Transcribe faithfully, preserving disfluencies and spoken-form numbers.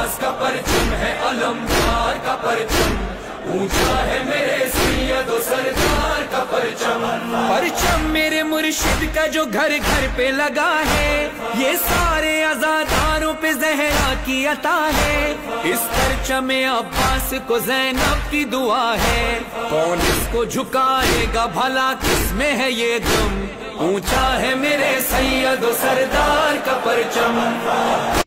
अब्बास का परचम है, अलमदार का परचम, ऊंचा है मेरे सैयदो सरदार का परचम। परचम मेरे मुर्शिद का जो घर घर पे लगा है, ये सारे आजादारों पे ज़हरा की अता है। इस परचम अब्बास को ज़ैनब की दुआ है, कौन इसको झुकाएगा भला, किसमें है ये दम, ऊंचा है मेरे सैयदो सरदार का परचम।